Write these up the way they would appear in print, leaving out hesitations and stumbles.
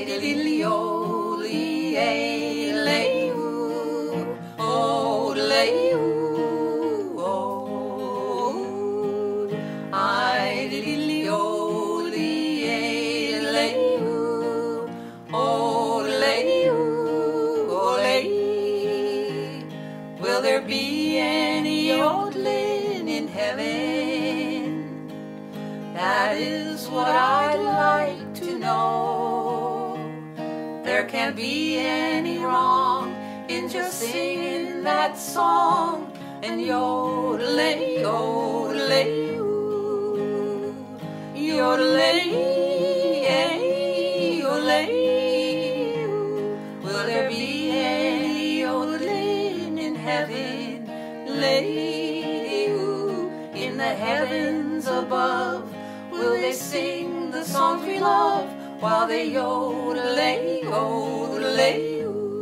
I-diddly-o-ly-ay-lay-oo, oh-lay-oo, oh. I-diddly-o-ly-ay-lay-oo, oh-lay-oo, oh-lay. Will there be any yodeling in heaven? That is what I'd like to know. There can't be any wrong in just singing that song and yodeling, yodeling, yodeling, yodeling. Will there be any yodeling in heaven? In the heavens above, will they sing the songs we love while they yodelay, yodelay?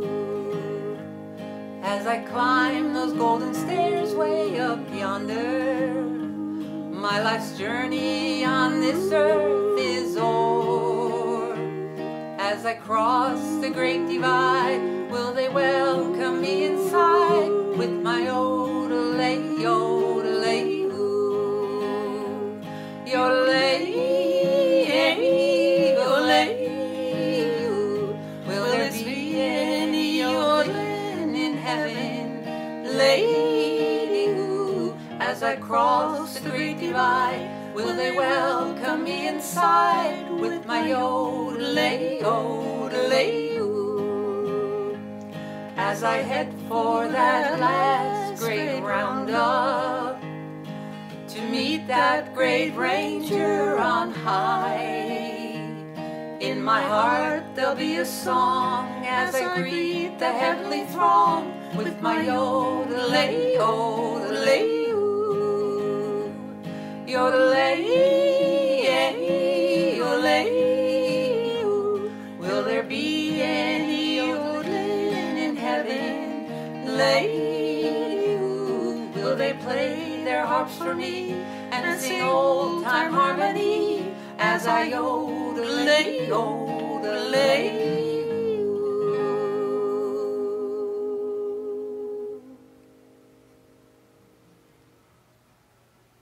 As I climb those golden stairs way up yonder, my life's journey on this earth is o'er. As I cross the great divide, will they welcome me inside with my yodelay, yodelay? Yodelay, yodelay. Will there be any yodeling in heaven? Lady, as I cross the great divide, will they welcome me inside with my yodelay, yodelay? As I head for that last great roundup, to meet that great ranger on high. In my heart there'll be a song as I greet the heavenly throng with my yodelay, yodelay, yodelay, yodelay. Will there be any yodeling in heaven? Will they play their harps for me and sing old-time harmony as I yodelay, yodelay?